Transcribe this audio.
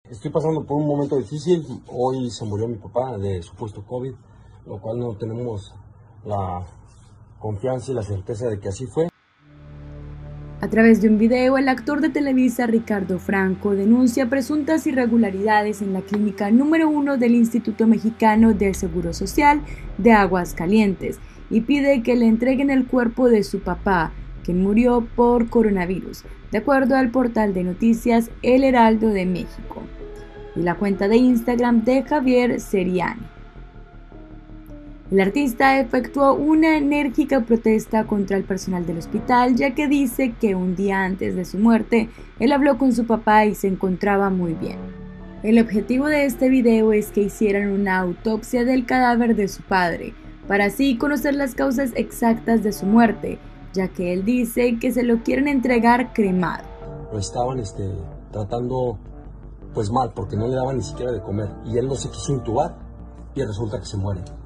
Estoy pasando por un momento difícil. Hoy se murió mi papá de supuesto COVID, lo cual no tenemos la confianza y la certeza de que así fue. A través de un video, el actor de Televisa Ricardo Franco denuncia presuntas irregularidades en la clínica número 1 del Instituto Mexicano del Seguro Social de Aguascalientes y pide que le entreguen el cuerpo de su papá, quien murió por coronavirus, de acuerdo al portal de noticias El Heraldo de México y la cuenta de Instagram de Javier Seriani. El artista efectuó una enérgica protesta contra el personal del hospital, ya que dice que un día antes de su muerte, él habló con su papá y se encontraba muy bien. El objetivo de este video es que hicieran una autopsia del cadáver de su padre, para así conocer las causas exactas de su muerte, ya que él dice que se lo quieren entregar cremado. Lo estaban tratando pues mal, porque no le daban ni siquiera de comer, y él no se quiso intubar, y resulta que se muere.